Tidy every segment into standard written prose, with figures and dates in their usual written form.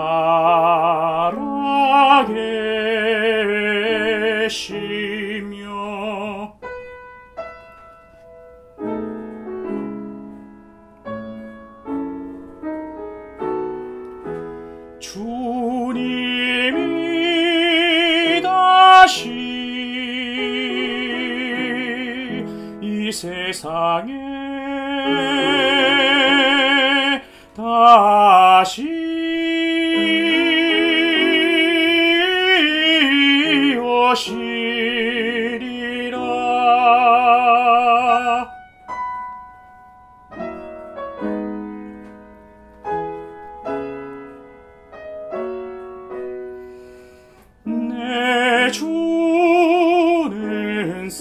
살아계시며 주님이 다시 이 세상에 다시 오시리라. 내 주는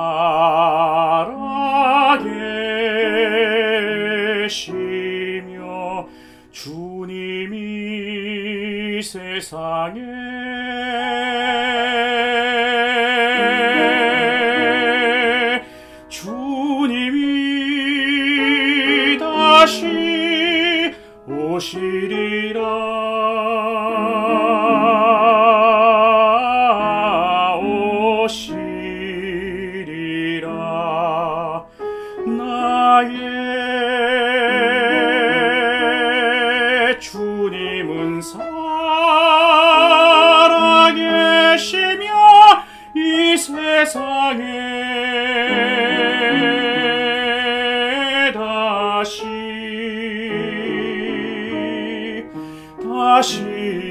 살아계시며 주님이 세상에 주님이 다시 오시리라. 오시리라. 나의 주님은 살아계시며 이 세상에 다시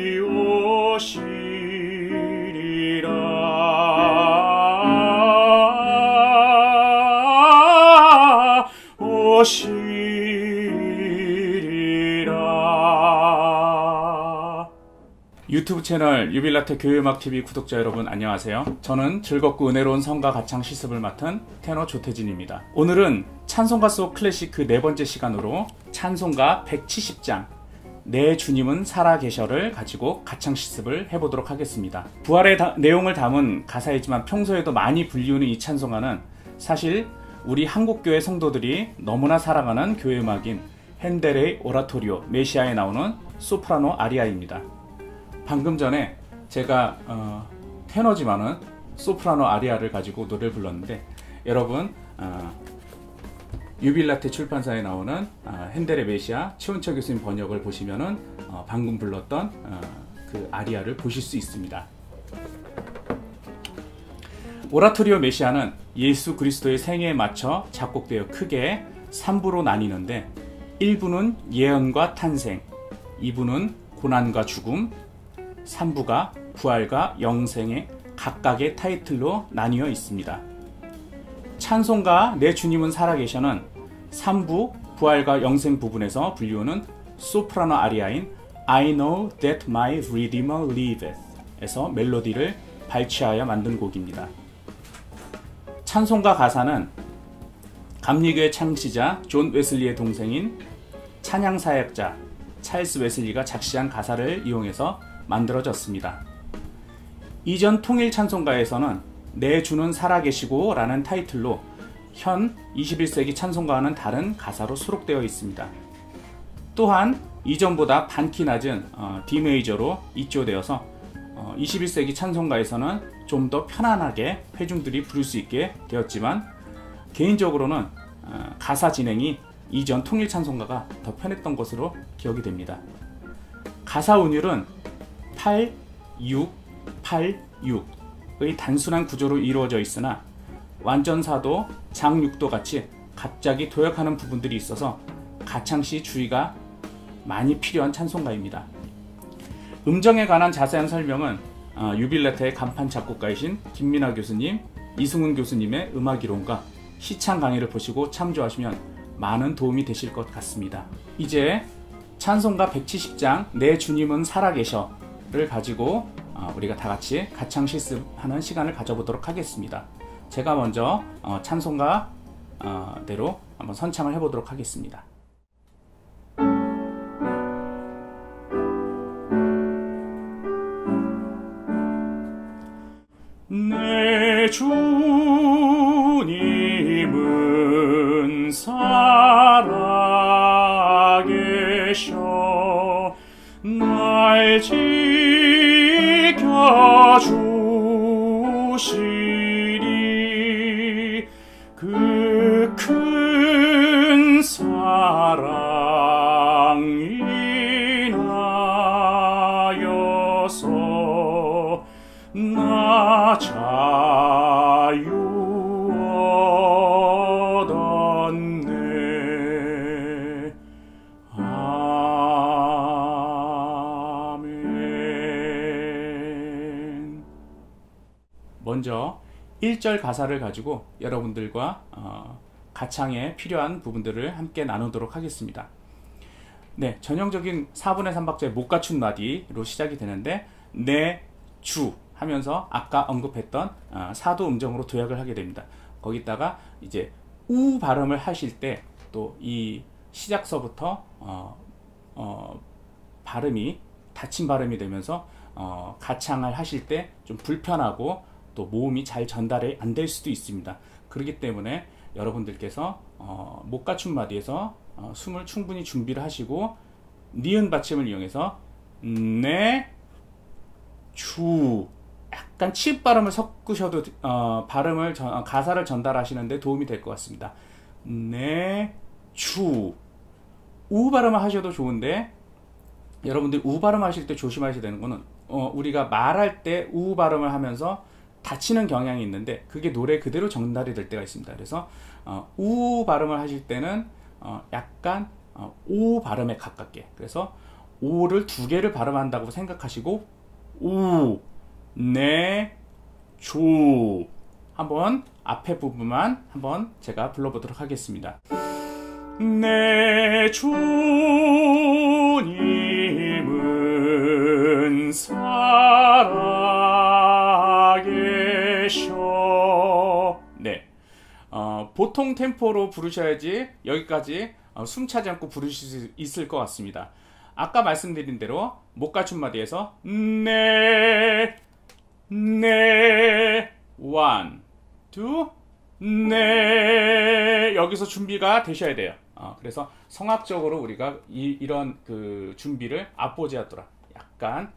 오시리라. 오시리라. 유튜브 채널 유빌라테 교회음악TV 구독자 여러분 안녕하세요. 저는 즐겁고 은혜로운 성가 가창 시습을 맡은 테너 조태진입니다. 오늘은 찬송가 속 클래식 그 네 번째 시간으로 찬송가 170장 내 주님은 살아계셔를 가지고 가창 시습을 해보도록 하겠습니다. 부활의 내용을 담은 가사이지만 평소에도 많이 불리우는 이 찬송가는 사실 우리 한국교회 성도들이 너무나 사랑하는 교회음악인 핸델의 오라토리오 메시아에 나오는 소프라노 아리아입니다. 방금 전에 제가 테너지만은 소프라노 아리아를 가지고 노래를 불렀는데 여러분 유빌라테 출판사에 나오는 핸델의 메시아 최운철 교수님 번역을 보시면은 방금 불렀던 그 아리아를 보실 수 있습니다. 오라토리오 메시아는 예수 그리스도의 생애에 맞춰 작곡되어 크게 3부로 나뉘는데 1부는 예언과 탄생, 2부는 고난과 죽음, 3부가 부활과 영생의 각각의 타이틀로 나뉘어 있습니다. 찬송가 내 주님은 살아계셔는 3부 부활과 영생 부분에서 불리우는 소프라노 아리아인 I know that my Redeemer liveth 에서 멜로디를 발췌하여 만든 곡입니다. 찬송가 가사는 감리교회 창시자 존 웨슬리의 동생인 찬양사역자 찰스 웨슬리가 작시한 가사를 이용해서 만들어졌습니다. 이전 통일 찬송가에서는 내 주는 살아계시고 라는 타이틀로 현 21세기 찬송가와는 다른 가사로 수록되어 있습니다. 또한 이전보다 반키 낮은 D 메이저로 이조되어서 21세기 찬송가에서는 좀 더 편안하게 회중들이 부를 수 있게 되었지만 개인적으로는 가사 진행이 이전 통일 찬송가가 더 편했던 것으로 기억이 됩니다. 가사 운율은 8, 6, 8, 6의 단순한 구조로 이루어져 있으나 완전사도, 장육도 같이 갑자기 도역하는 부분들이 있어서 가창시 주의가 많이 필요한 찬송가입니다. 음정에 관한 자세한 설명은 유빌라테의 간판 작곡가이신 김민아 교수님, 이승훈 교수님의 음악이론과 시창 강의를 보시고 참조하시면 많은 도움이 되실 것 같습니다. 이제 찬송가 170장 내 주님은 살아계셔를 가지고 우리가 다같이 가창 실습하는 시간을 가져보도록 하겠습니다. 제가 먼저 찬송가대로 한번 선창을 해보도록 하겠습니다. 내 주님은 살아계셔 나의 날 지켜주시니 그 큰 사랑이 나여서 나 자유 얻었네. 아멘. 먼저 1절 가사를 가지고 여러분들과 가창에 필요한 부분들을 함께 나누도록 하겠습니다. 네, 전형적인 4분의 3박자의 못 갖춘 마디로 시작이 되는데 내 주 하면서 아까 언급했던 사도 음정으로 도약을 하게 됩니다. 거기다가 이제 우 발음을 하실 때 또 이 시작서부터 발음이 닫힌 발음이 되면서 가창을 하실 때 좀 불편하고 또 모음이 잘 전달이 안 될 수도 있습니다. 그렇기 때문에 여러분들께서 못 갖춘 마디에서 숨을 충분히 준비를 하시고 니은 받침을 이용해서 내 주 약간 치읍 발음을 섞으셔도 가사를 전달하시는데 도움이 될 것 같습니다. 내 주 우 발음을 하셔도 좋은데 여러분들이 우 발음 하실 때 조심하셔야 되는 거는 우리가 말할 때 우 발음을 하면서 닫히는 경향이 있는데 그게 노래 그대로 전달이 될 때가 있습니다. 그래서 우 발음을 하실 때는 약간 오 발음에 가깝게, 그래서 오를 두 개를 발음한다고 생각하시고 우, 내, 주 한번 앞에 부분만 한번 제가 불러보도록 하겠습니다. 내 주님은 살아계셔. 네, 보통 템포로 부르셔야지 여기까지 숨 차지 않고 부르실 수 있을 것 같습니다. 아까 말씀드린 대로 못 갖춘 마디에서 네, 원, 투, 네, 여기서 준비가 되셔야 돼요. 그래서 성악적으로 우리가 이런 그 준비를 앞보지아또라, 약간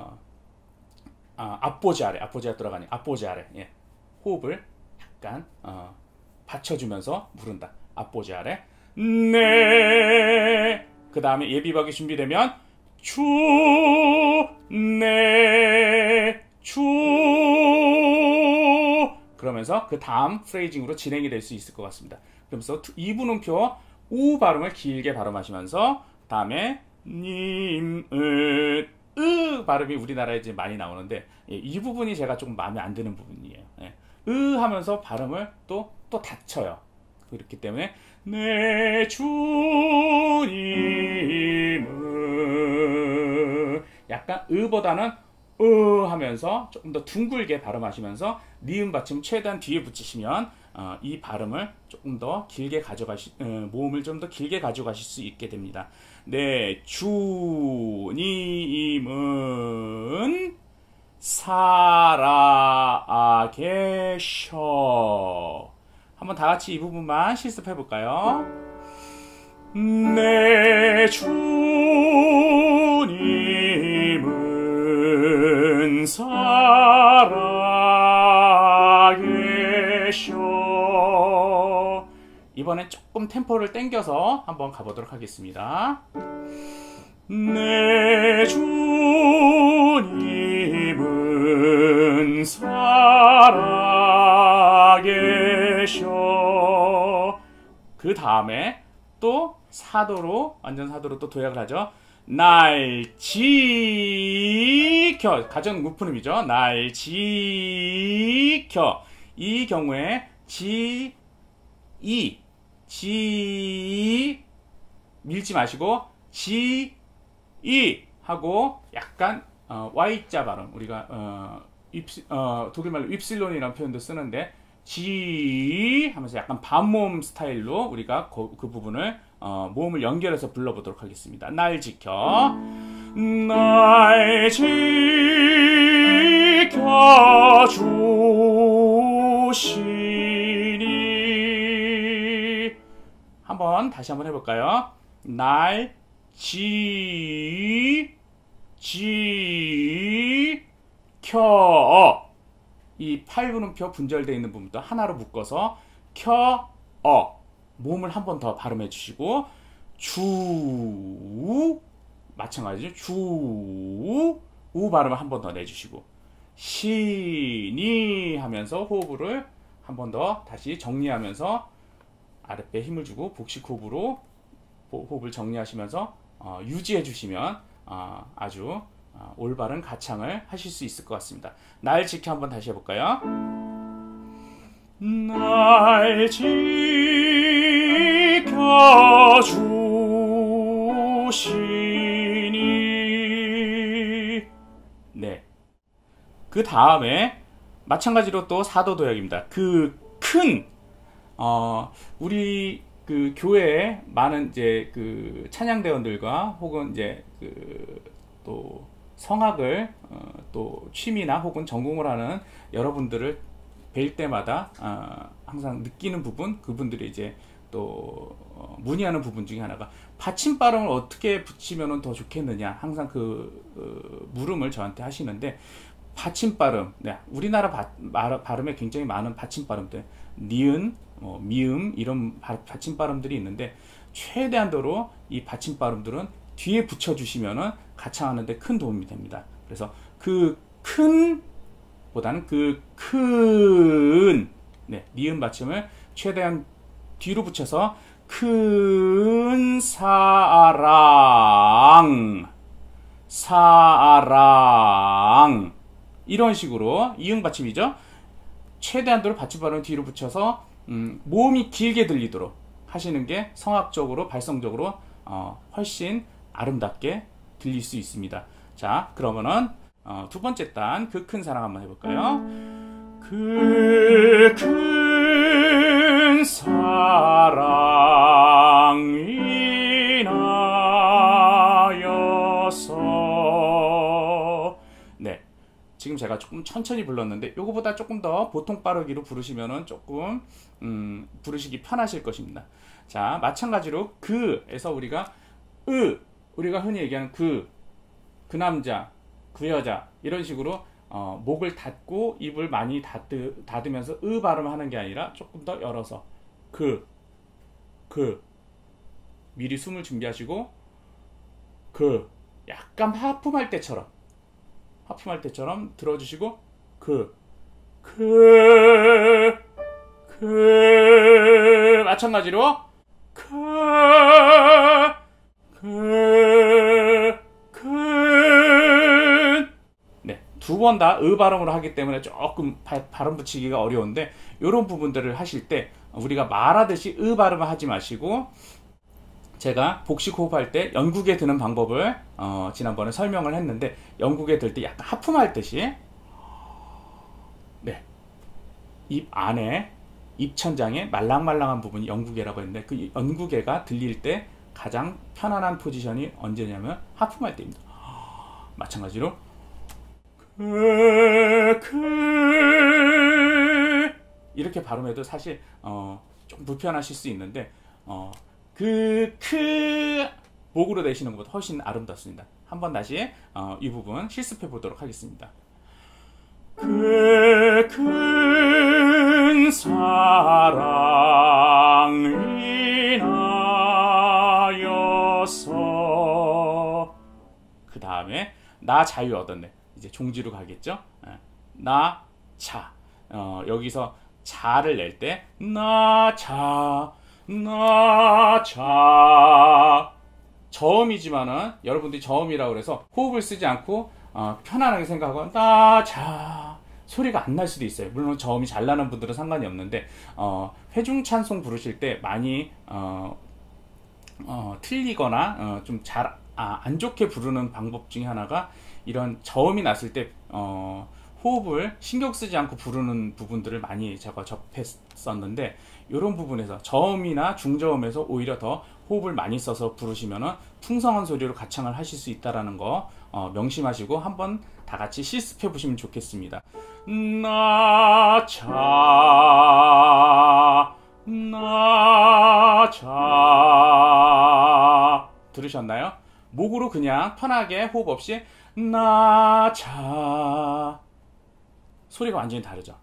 앞보지아또라가 아니 앞보지아래, 예. 호흡을 약간 받쳐주면서 부른다. 앞보지아래, 네. 그 다음에 예비박이 준비되면 주, 네, 주, 그러면서 그 다음 프레이징으로 진행이 될 수 있을 것 같습니다. 그러면서 2분음표 우 발음을 길게 발음하시면서 다음에 님은 으 발음이 우리나라에 이제 많이 나오는데 이 부분이 제가 조금 마음에 안 드는 부분이에요. 으 하면서 발음을 또 닫혀요. 그렇기 때문에 내 주님은 약간 으보다는 하면서 조금 더 둥글게 발음하시면서 니은 받침 최대한 뒤에 붙이시면 이 발음을 조금 더 길게 모음을 좀 더 길게 가져가실 수 있게 됩니다. 내 주님은 살아계셔. 한번 다 같이 이 부분만 실습해 볼까요? 내 주님은 살아계셔. 이번엔 조금 템포를 당겨서 한번 가보도록 하겠습니다. 내 주님은 살아계셔. 그 다음에 또 사도로, 완전 사도로 또 도약을 하죠. 날 지켜, 가전 무프음이죠. 날 지켜. 이 경우에 지 밀지 마시고 지 이 하고 약간 Y자 발음, 우리가 독일말로 윕실론이라는 표현도 쓰는데 지 하면서 약간 반모음 스타일로 우리가 그 부분을 모음을 연결해서 불러보도록 하겠습니다. 날 지켜, 날 지켜주시니. 한번 다시 한번 해볼까요? 날 지, 켜, 이 팔분음표 분절되어 있는 부분도 하나로 묶어서 켜, 모음을 한 번 더 발음해 주시고 주, 마찬가지죠. 주, 우 발음을 한 번 더 내주시고 시니 하면서 호흡을 한 번 더 다시 정리하면서 아랫배에 힘을 주고 복식 호흡으로 호흡을 정리하시면서 유지해 주시면 아주 올바른 가창을 하실 수 있을 것 같습니다. 날 지켜 한번 다시 해볼까요? 날 지켜주시니. 네. 그 다음에 마찬가지로 또 사도도약입니다. 그 큰 우리 그 교회에 많은 이제 그 찬양대원들과 혹은 이제 그 또 성악을 또 취미나 혹은 전공을 하는 여러분들을 뵐 때마다 항상 느끼는 부분, 그분들이 이제 또 문의하는 부분 중에 하나가 받침 발음을 어떻게 붙이면 더 좋겠느냐, 항상 그 물음을 저한테 하시는데, 받침 발음, 네, 우리나라 발음에 굉장히 많은 받침 발음들, 니은, 미음 이런 받침 발음들이 있는데 최대한도로 이 받침 발음들은 뒤에 붙여주시면은 가창하는데 큰 도움이 됩니다. 그래서 그 큰 보다는 그 큰, 네, 니은 받침을 최대한 뒤로 붙여서 큰 사랑, 사랑, 이런 식으로 이응 받침이죠. 최대한도로 받침 발음을 뒤로 붙여서 모음이 길게 들리도록 하시는 게 성악적으로 발성적으로 훨씬 아름답게 들릴 수 있습니다. 자, 그러면은 두 번째 단 그 큰 사랑 한번 해볼까요? 그 큰 사랑이 나여서. 네, 지금 제가 조금 천천히 불렀는데 요거보다 조금 더 보통 빠르기로 부르시면은 조금 부르시기 편하실 것입니다. 자, 마찬가지로 그에서 우리가 우리가 흔히 얘기하는 그 남자, 그 여자 이런 식으로 목을 닫고 입을 많이 닫으면서 발음을 하는 게 아니라 조금 더 열어서 그 미리 숨을 준비하시고 약간 하품할 때처럼 들어주시고 마찬가지로 네, 두 번 다 발음으로 하기 때문에 조금 발음 붙이기가 어려운데 이런 부분들을 하실 때 우리가 말하듯이 발음을 하지 마시고 제가 복식 호흡할 때 영국에 드는 방법을 지난번에 설명을 했는데 영국에 들 때 약간 하품할 듯이 네, 입 안에 입천장에 말랑말랑한 부분이 영국애라고 했는데 그 영국애가 들릴 때 가장 편안한 포지션이 언제냐면 하품할 때입니다. 마찬가지로 이렇게 발음해도 사실 좀 불편하실 수 있는데 목으로 내시는 것보다 훨씬 아름답습니다. 한번 다시 이 부분 실습해 보도록 하겠습니다. 그 큰 사랑이 나여서. 그 다음에 나 자유 얻었네. 이제 종지로 가겠죠. 나 자. 여기서 자를 낼 때 나 자. 저음이지만은 여러분들이 저음이라고 그래서 호흡을 쓰지 않고 편안하게 생각하고 나 자 소리가 안 날 수도 있어요. 물론 저음이 잘 나는 분들은 상관이 없는데 회중 찬송 부르실 때 많이 틀리거나 좀 잘 안 좋게 부르는 방법 중에 하나가 이런 저음이 났을 때 호흡을 신경 쓰지 않고 부르는 부분들을 많이 제가 접했었는데 이런 부분에서 저음이나 중저음에서 오히려 더 호흡을 많이 써서 부르시면 풍성한 소리로 가창을 하실 수 있다는 거 명심하시고 한번 다 같이 실습해 보시면 좋겠습니다. 나 자 들으셨나요? 목으로 그냥 편하게 호흡 없이 나자 소리가 완전히 다르죠.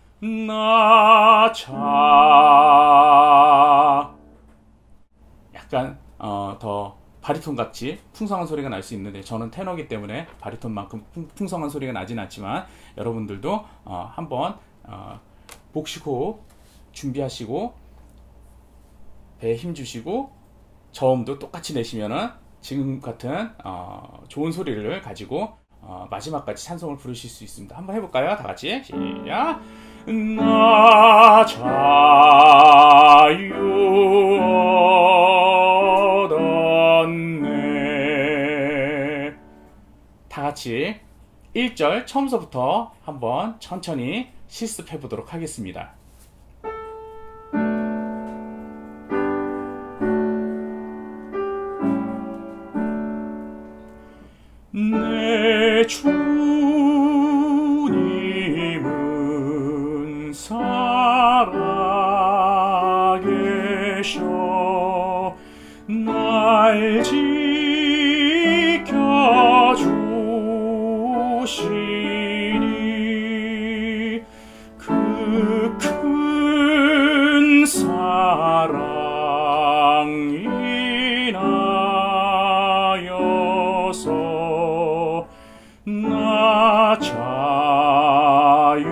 나자 약간 더 바리톤 같이 풍성한 소리가 날 수 있는데, 저는 테너이기 때문에 바리톤만큼 풍성한 소리가 나진 않지만, 여러분들도 한번 복식 호흡 준비하시고 배에 힘 주시고 저음도 똑같이 내시면은 지금 같은 좋은 소리를 가지고 마지막까지 찬송을 부르실 수 있습니다. 한번 해볼까요? 다 같이 시작. 나 자유 얻었네. 다 같이 1절 처음서부터 한번 천천히 실습해 보도록 하겠습니다. 내 주님은 살아계셔 날 지켜주시니 그 큰 사랑 인하여서 나 자유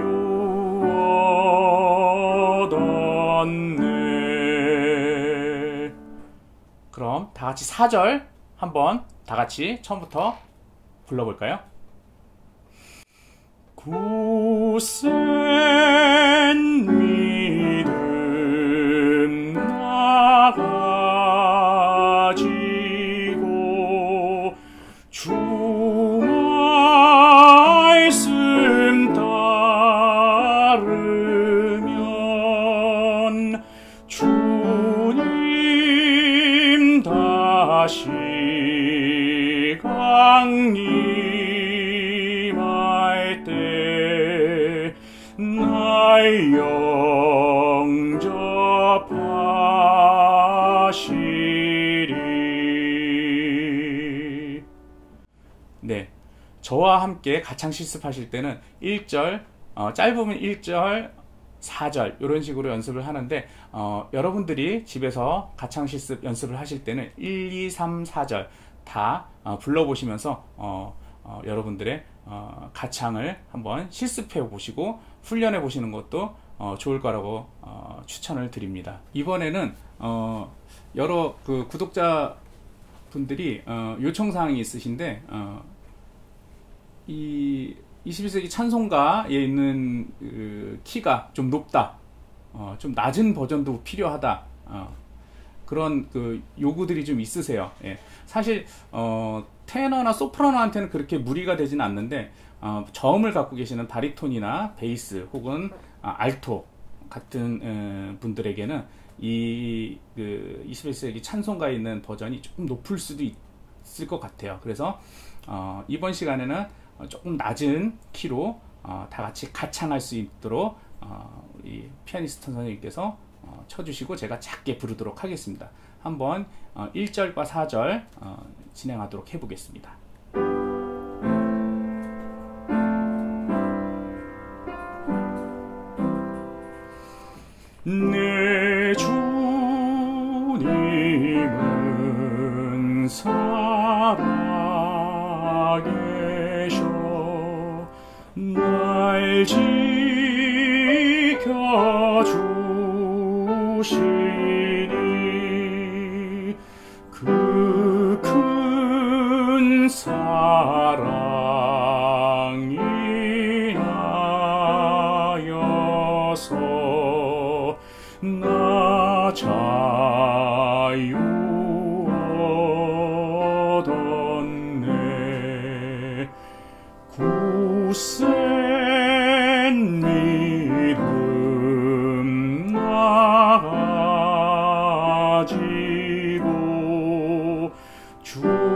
얻었네. 그럼 다 같이 4절 한번 다 같이 처음부터 불러볼까요? 굳센 믿음 나가지고 주 말씀 따르면 주님 다시 강림할 때 날 영접하시리. 네, 저와 함께 가창 실습하실 때는 1절, 짧으면 1절, 4절 이런 식으로 연습을 하는데, 여러분들이 집에서 가창 실습 연습을 하실 때는 1, 2, 3, 4절 다 불러보시면서 여러분들의 가창을 한번 실습해 보시고 훈련해 보시는 것도 좋을 거라고 추천을 드립니다. 이번에는 여러 그 구독자 분들이 요청사항이 있으신데, 이 21세기 찬송가에 있는 그 키가 좀 높다, 좀 낮은 버전도 필요하다, 그런 그 요구들이 좀 있으세요. 예. 사실 테너나 소프라노한테는 그렇게 무리가 되지는 않는데, 저음을 갖고 계시는 바리톤이나 베이스 혹은 알토 같은 분들에게는 이 그 21세기 찬송가에 있는 버전이 조금 높을 수도 있을 것 같아요. 그래서 이번 시간에는 조금 낮은 키로 다 같이 가창할 수 있도록 우리 피아니스트 선생님께서 쳐주시고 제가 작게 부르도록 하겠습니다. 한번 1절과 4절 진행하도록 해보겠습니다. 내 주님은 살아계셔 날 지켜주시니 그 큰 사랑 인하여서 나 자유 얻었네. 굳센 믿음 나가지고 주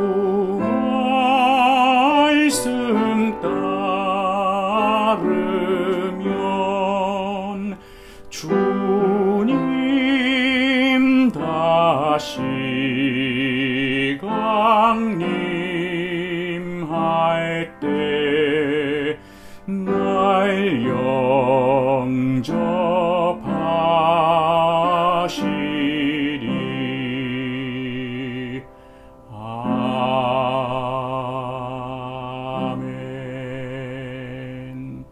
말씀 따르면 주님 다시 강림할 영접하시리. 아멘.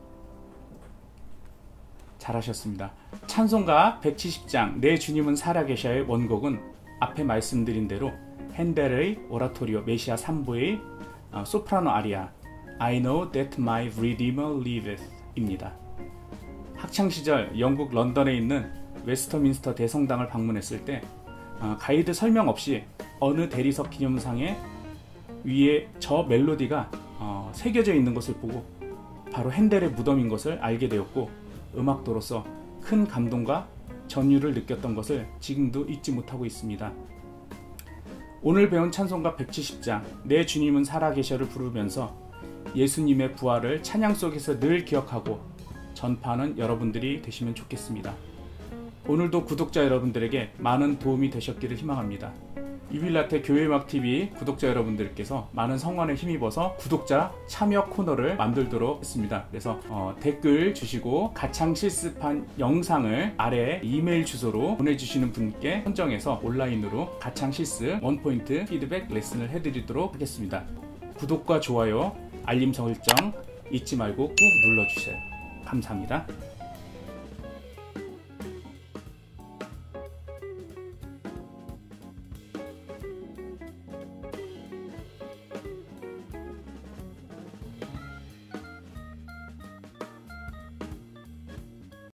잘하셨습니다. 찬송가 170장 내 주님은 살아계셔의 원곡은 앞에 말씀드린 대로 핸델의 오라토리오 메시아 3부의 소프라노 아리아 I know that my Redeemer liveth 입니다. 학창시절 영국 런던에 있는 웨스터민스터 대성당을 방문했을 때 가이드 설명 없이 어느 대리석 기념상에 위에 저 멜로디가 새겨져 있는 것을 보고 바로 핸델의 무덤인 것을 알게 되었고, 음악도로서 큰 감동과 전율을 느꼈던 것을 지금도 잊지 못하고 있습니다. 오늘 배운 찬송가 170장 내 주님은 살아계셔를 부르면서 예수님의 부활을 찬양 속에서 늘 기억하고 전파하는 여러분들이 되시면 좋겠습니다. 오늘도 구독자 여러분들에게 많은 도움이 되셨기를 희망합니다. 유빌라테 교회음악TV 구독자 여러분들께서 많은 성원에 힘입어서 구독자 참여 코너를 만들도록 했습니다. 그래서 댓글 주시고 가창 실습한 영상을 아래 이메일 주소로 보내주시는 분께 선정해서 온라인으로 가창 실습 원포인트 피드백 레슨을 해드리도록 하겠습니다. 구독과 좋아요, 알림 설정 잊지 말고 꾹 눌러주세요. 감사합니다.